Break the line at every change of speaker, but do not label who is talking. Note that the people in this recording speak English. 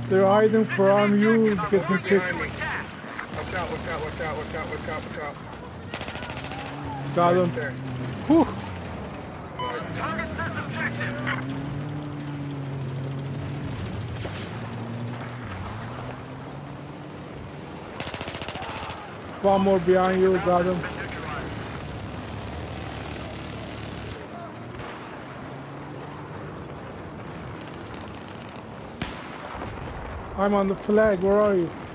They're hiding from you, getting
Behind
kicked.
me. Watch out, watch out, watch out, watch out, watch out, watch out.
Got
Right
him.
there.
Whew.
Target this objective.
One more behind you, got him. I'm on the flag, where are you?